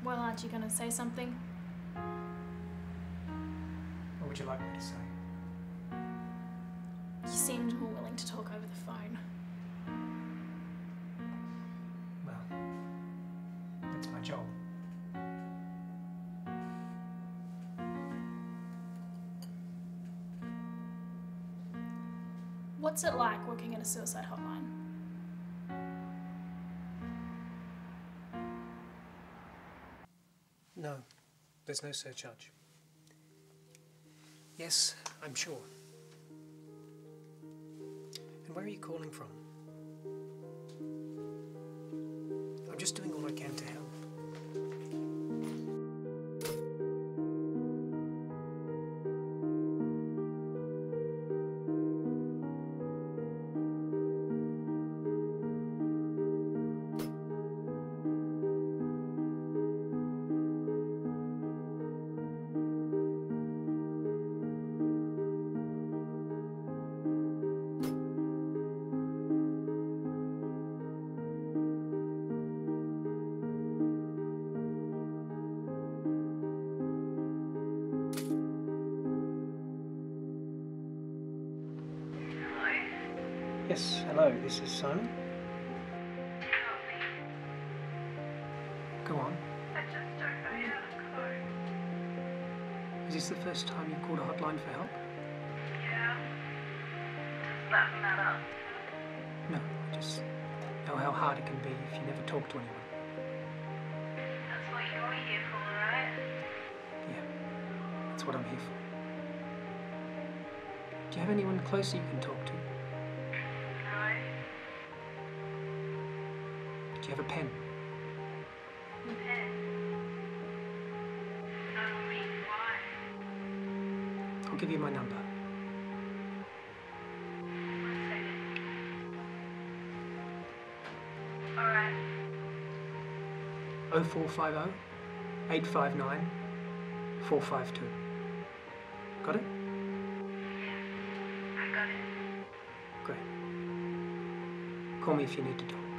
Well, aren't you going to say something? What would you like me to say? You seemed more willing to talk over the phone. Well, that's my job. What's it like working at a suicide hotline? No, there's no surcharge. Yes, I'm sure. And where are you calling from? I'm just doing all I can to help. Yes, hello, this is Simon. Help me. Go on. I just don't know how to cope. Is this the first time you called a hotline for help? Yeah. Does that matter? No, I just know how hard it can be if you never talk to anyone. That's what you're here for, right? Yeah, that's what I'm here for. Do you have anyone closer you can talk to? No. Do you have a pen? Pen. No, I mean, why? I'll give you my number. One second. Alright. 0450 859 452. Got it? I got it. Great. Call me if you need to talk.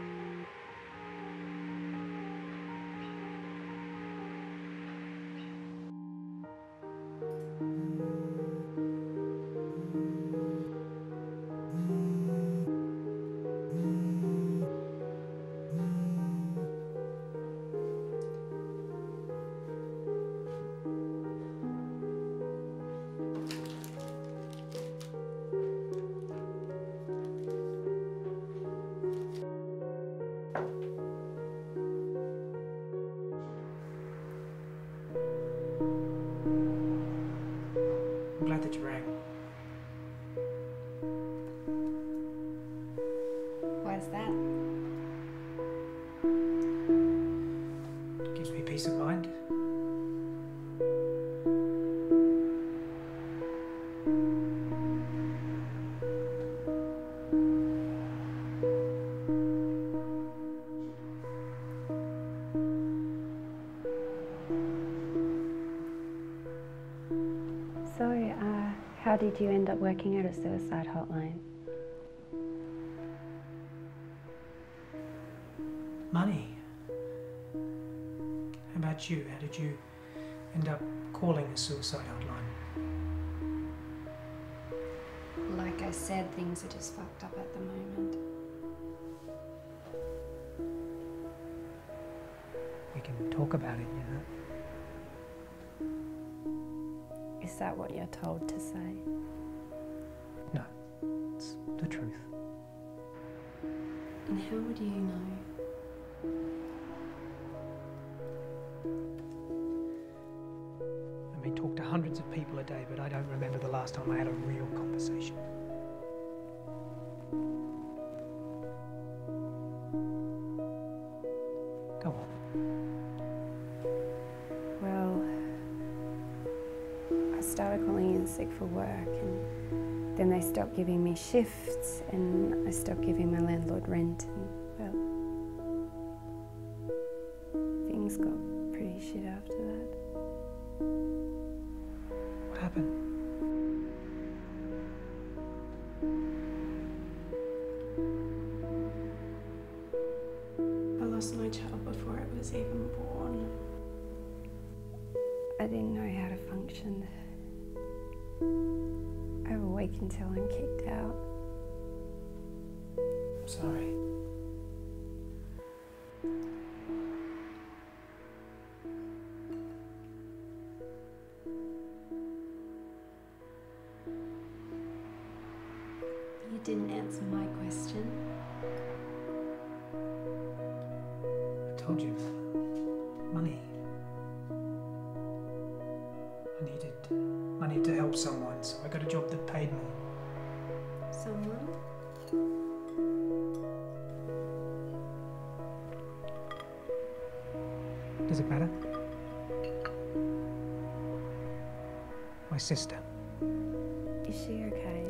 I'm glad that you rang. Why is that? It gives me peace of mind. So, how did you end up working at a suicide hotline? Money. How about you? How did you end up calling a suicide hotline? Like I said, things are just fucked up at the moment. We can talk about it, you know. Is that what you're told to say? No, it's the truth. And how would you know? I may talk to hundreds of people a day, but I don't remember the last time I had a real conversation. Go on. Well, I started calling in sick for work, and then they stopped giving me shifts, and I stopped giving my landlord rent, and well, things got pretty shit after that. What happened? I lost my child before it was even born. I didn't know how to function over a week until I'm kicked out. I'm sorry. You didn't answer my question. I told you. Money. I needed money to help someone, so I got a job that paid more. Someone? Does it matter? My sister. Is she okay?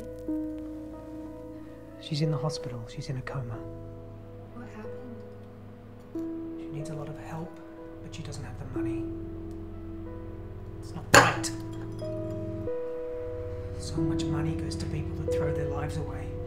She's in the hospital. She's in a coma. What happened? She needs a lot of help, but she doesn't have the money. It's not right. So much money goes to people that throw their lives away.